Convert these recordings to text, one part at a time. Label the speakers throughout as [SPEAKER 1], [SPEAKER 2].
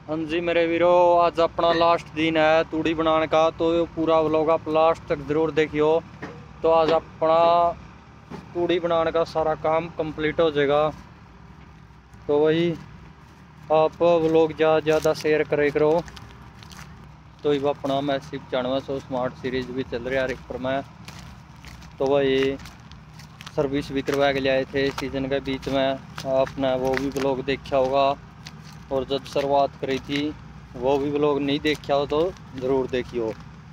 [SPEAKER 1] हाँ जी मेरे वीरो, आज अपना लास्ट दिन है तूड़ी बनाने का, तो पूरा व्लॉग आप लास्ट तक ज़रूर देखियो। तो आज अपना तूड़ी बनाने का सारा काम कंप्लीट हो जाएगा। तो वही आप व्लॉग ज़्यादा शेयर करे करो। तो ये अपना मैसिव 9400 स्मार्ट सीरीज भी चल रहा है रिपर में। तो वही सर्विस भी करवा के ले आए थे सीज़न के बीच में, आपने वो भी व्लॉग देखा होगा। और जब शुरुआत करी थी वो भी व्लॉग नहीं देखा हो तो ज़रूर देखियो।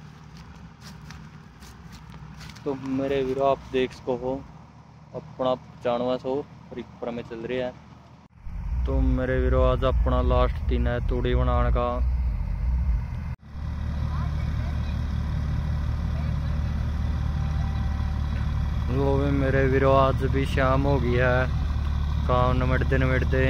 [SPEAKER 1] तो मेरे वीरो आप देख सको हो अपना 9500 रिपर में चल रहा है। तो मेरे वीरो आज अपना लास्ट दिन है तूड़ी बनाने का। वो भी मेरे वीरो आज भी शाम हो गई है, काम निबड़ते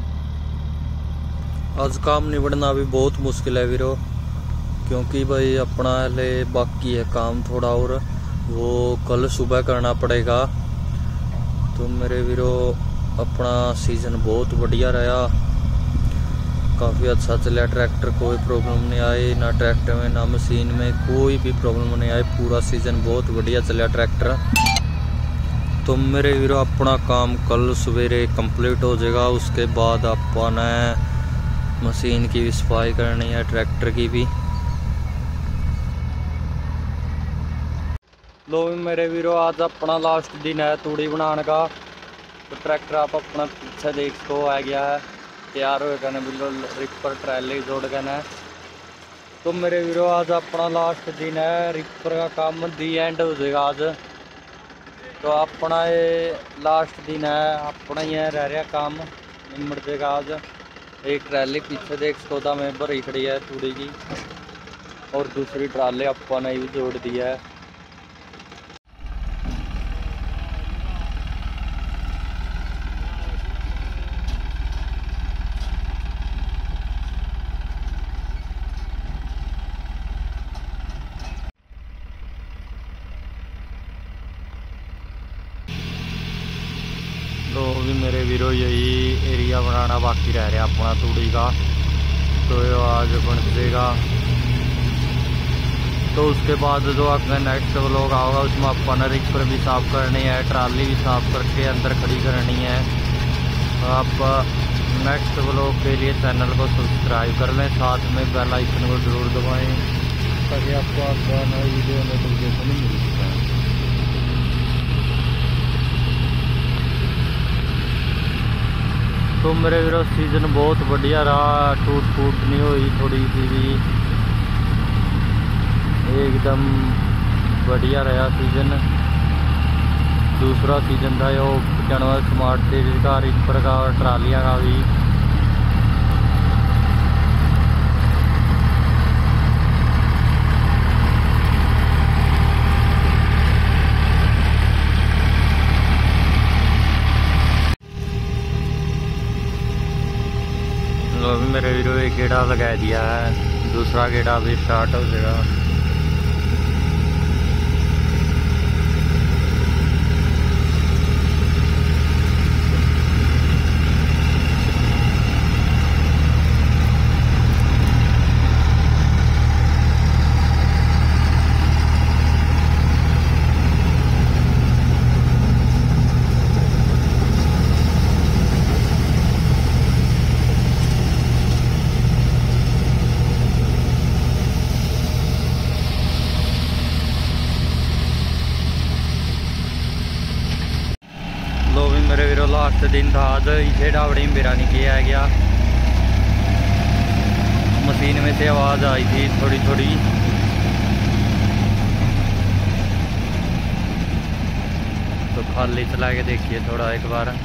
[SPEAKER 1] आज काम निबड़ना भी बहुत मुश्किल है वीरो, क्योंकि भाई अपना ले बाकी है काम थोड़ा और वो कल सुबह करना पड़ेगा। तो मेरे वीरो अपना सीज़न बहुत बढ़िया रहा, काफ़ी अच्छा चला। ट्रैक्टर कोई प्रॉब्लम नहीं आई, ना ट्रैक्टर में ना मशीन में कोई भी प्रॉब्लम नहीं आई। पूरा सीज़न बहुत बढ़िया चला ट्रैक्टर। तो मेरे वीरो अपना काम कल सवेरे कंप्लीट हो जाएगा। उसके बाद अपन मशीन की भी सफाई करनी है, ट्रैक्टर की भी। लो मेरे वीरो आज अपना लास्ट दिन है तूड़ी बनाने का। तो ट्रैक्टर आप अपना पीछे देख सको आ गया है, तैयार हो गया बिल्कुल रिपर ट्रैली जोड़ गए। तो मेरे वीरो आज अपना लास्ट दिन है, रिपर का काम दी एंड हो जाएगा आज। तो अपना ये लास्ट दिन है, अपना ही रह रहा काम निमट जाएगा आज। एक ट्रैली पीछे देख सको था में भरी खड़ी है तूड़ी की, और दूसरी ट्राली अपन ने भी जोड़ दी है। तो भी मेरे वीरो यही एरिया बनाना बाकी रह रहा अपना तूड़ी का, तो ये आज बन जाएगा। तो उसके बाद जो अपना नेक्स्ट व्लॉग आएगा उसमें अपन रिपर भी साफ़ करनी है, ट्राली भी साफ़ करके अंदर खड़ी करनी है। तो आप नेक्स्ट व्लॉग के लिए चैनल को सब्सक्राइब कर लें, साथ में बेल आइकन को ज़रूर दबाएं ताकि आपको आपका नई वीडियो नोटिफिकेशन मिल सकता है। तो मेरे वीरो सीज़न बहुत बढ़िया रहा, टूट फूट नहीं हुई थोड़ी सी भी, एकदम बढ़िया रहा सीज़न। दूसरा सीज़न था यो 95 स्मार्ट सीरीज का, रिपर का और ट्रालियाँ का भी। अभी मेरे वीरो एक गेड़ा लगा दिया है, दूसरा गेड़ा भी स्टार्ट हो जाएगा। लो भी मेरे वीरो लास्ट दिन था आज, इसे डावड़ी में बिरानी किया गया। मशीन में से आवाज़ आई थी थोड़ी थोड़ी। तो खाली चला के देखिए थोड़ा एक बार।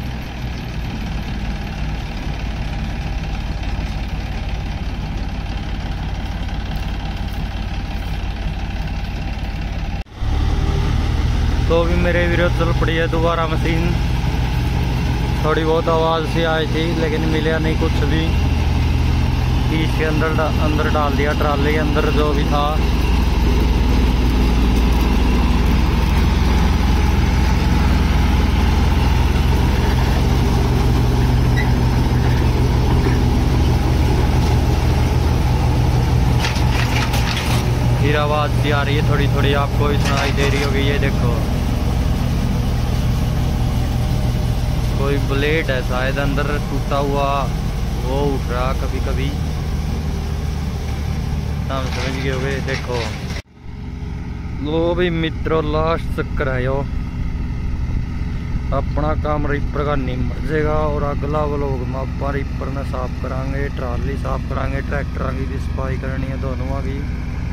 [SPEAKER 1] तो भी मेरे वीरो चल पड़ी है दोबारा मशीन। थोड़ी बहुत आवाज़ सी आई थी लेकिन मिला नहीं कुछ भी। इसके अंदर डाल दिया ट्राली के अंदर जो भी था। फिर आवाज़ भी आ रही है थोड़ी थोड़ी, आपको भी सुनाई दे रही होगी। ये देखो कोई ब्लेड है शायद अंदर टूटा हुआ, वो उठ रहा कभी कभी, हम समझ गए होगे। देखो लो भी मित्रों, लास्ट चक्कर है यो, अपना काम रिपर का निमट जाएगा और अगला व्लॉग में आप रिपर ने साफ करांगे, ट्राली साफ करांगे, ट्रैक्टर की भी सफाई करनी है दोनों की।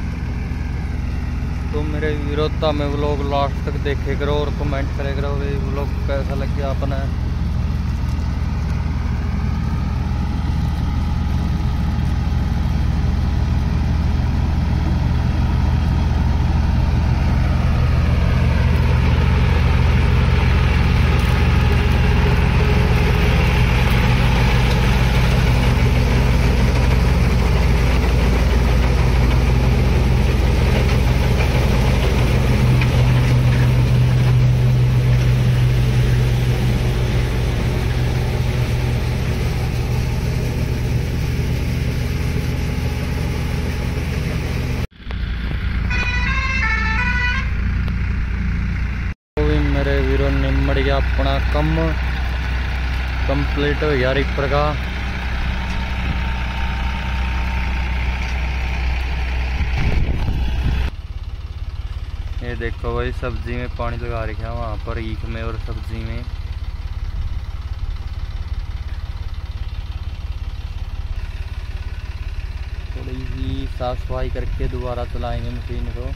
[SPEAKER 1] तो मेरे विरोधा में व्लॉग लास्ट तक देखे करो और कमेंट करे करो व्लॉग कैसा लगे आपने। मेरे वीरों निमड़ गया अपना कम कंप्लीट हो गया रिपर का। ये देखो भाई सब्जी में पानी लगा रखा है वहाँ पर, ईख में और सब्जी में। थोड़ी सी साफ सफाई करके दोबारा चलाएंगे मशीन को।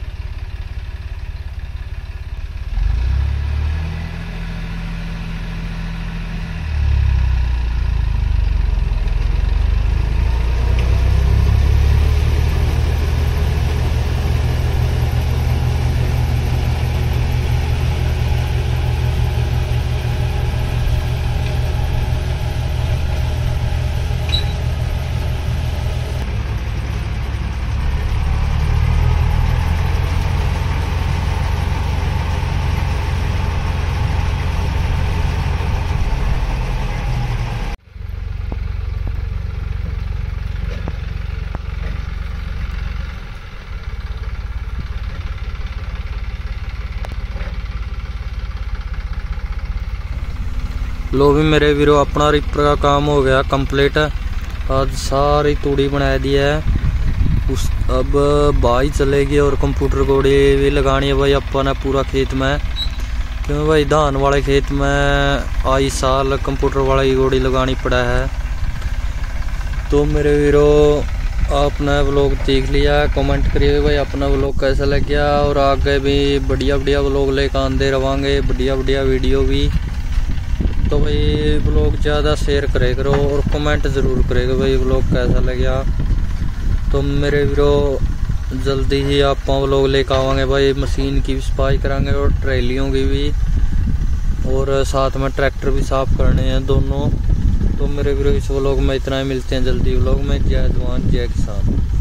[SPEAKER 1] लो भी मेरे वीरों, अपना रिपर का काम हो गया कंप्लीट। आज सारी तूड़ी बना दी है, उस अब बाई चलेगी और कंप्यूटर गोड़ी भी लगानी है भाई अपन ने पूरा खेत में, क्योंकि भाई धान वाले खेत में आई साल कंप्यूटर वाली गोड़ी लगानी पड़ा है। तो मेरे वीरों आपने व्लॉग देख लिया, कमेंट करिए भाई अपना व्लॉग कैसा लग गया, और आगे भी बढ़िया बढ़िया व्लॉग लेकर आते रहेंगे, बढ़िया बढ़िया वीडियो भी। तो भाई व्लॉग ज़्यादा शेयर करे करो और कमेंट ज़रूर करेगा भाई व्लॉग कैसा लगा। तो मेरे वीरों जल्दी ही आप व्लॉग लेकर आवांगे भाई, मशीन की भी सफाई करांगे और ट्रेलियों की भी, और साथ में ट्रैक्टर भी साफ करने हैं दोनों। तो मेरे वीरों इस व्लॉग में इतना ही, मिलते हैं जल्दी व्लॉग में। जय जवान जय किसान।